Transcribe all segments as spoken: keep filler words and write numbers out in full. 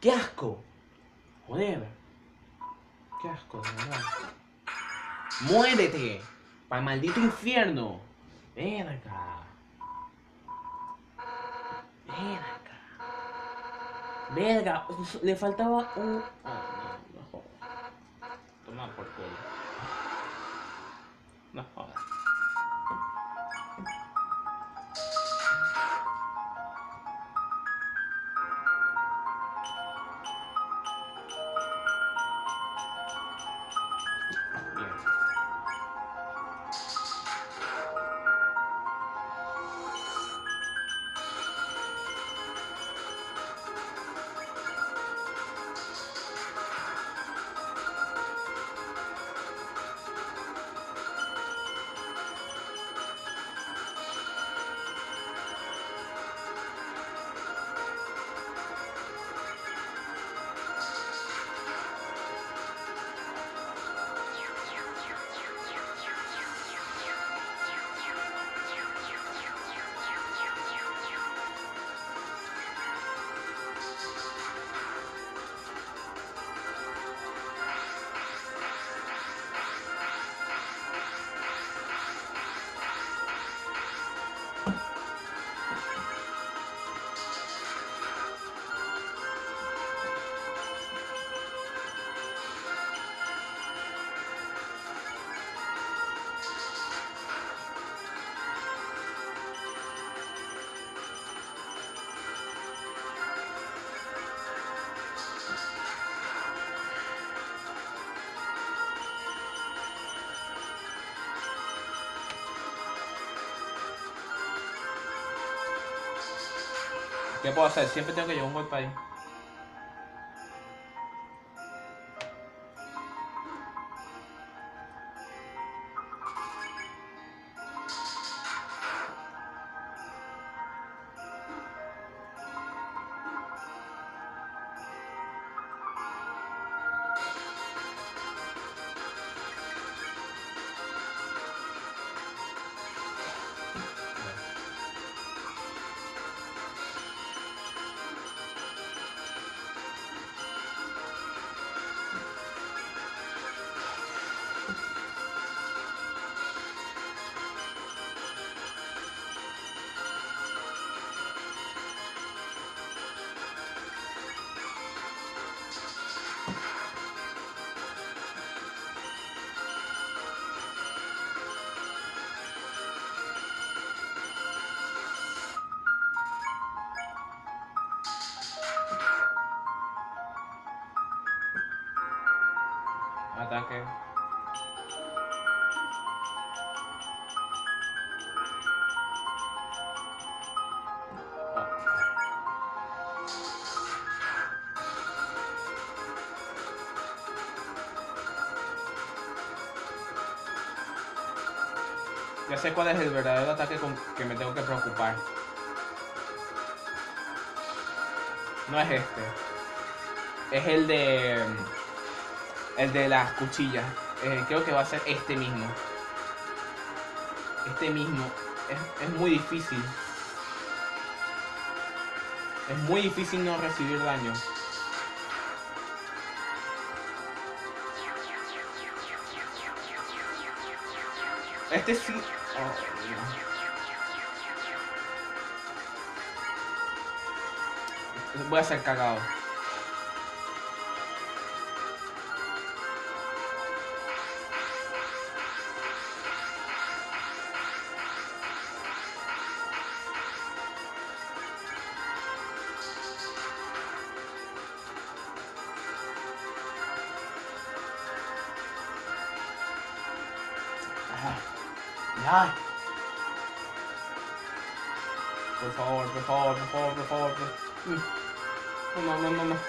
¡Qué asco! Joder. ¡Qué asco, de verdad! ¡Muérete! ¡Para el maldito infierno! ¡Verga! ¡Verga! ¡Verga! Le faltaba un... Oh, no, no jodas. Toma por culo. No jodas. Bien. ¿Qué puedo hacer? Siempre tengo que llevar un golpe ahí. Ataque. Ya sé cuál es el verdadero ataque con que me tengo que preocupar. No es este. Es el de... El de las cuchillas. Eh, creo que va a ser este mismo. Este mismo. Es, es muy difícil. Es muy difícil no recibir daño. Este sí... Oh, no. Voy a ser cagado. Ya. Por favor, por favor, por favor, por favor. Por... No, no, no, no.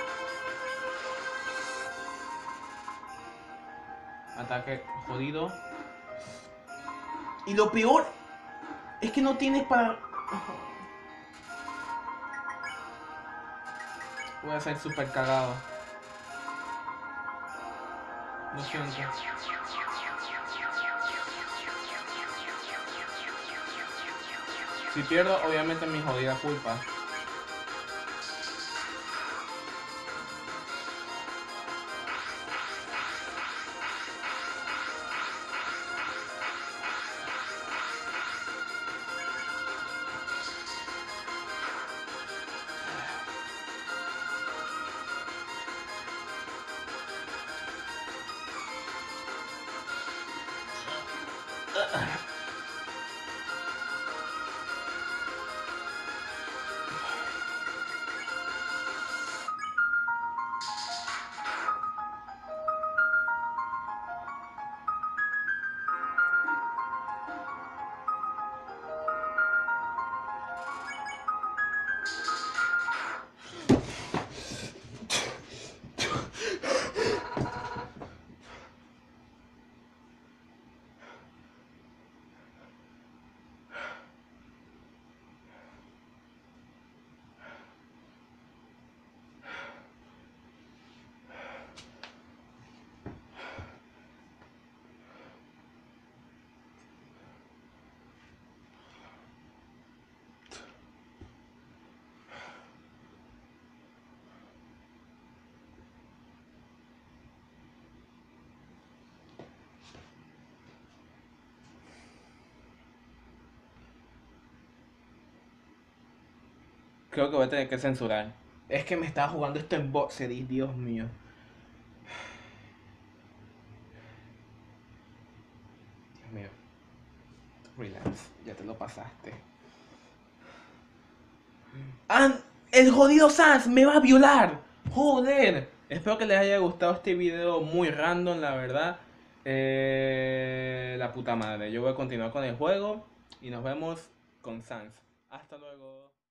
Ataque jodido. Y lo peor es que no tienes para... Voy a ser súper cagado. Lo siento. Si pierdo, obviamente es mi jodida culpa. Creo que voy a tener que censurar. Es que me estaba jugando esto en Boxery, Dios mío. Dios mío. Relax, ya te lo pasaste. ¡Ah! ¡El jodido Sans me va a violar! ¡Joder! Espero que les haya gustado este video muy random, la verdad. Eh, la puta madre. Yo voy a continuar con el juego y nos vemos con Sans. Hasta luego.